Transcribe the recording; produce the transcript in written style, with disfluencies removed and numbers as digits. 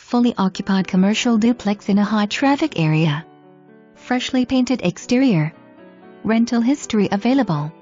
fully occupied commercial duplex in a high-traffic area. Freshly painted exterior. Rental history available.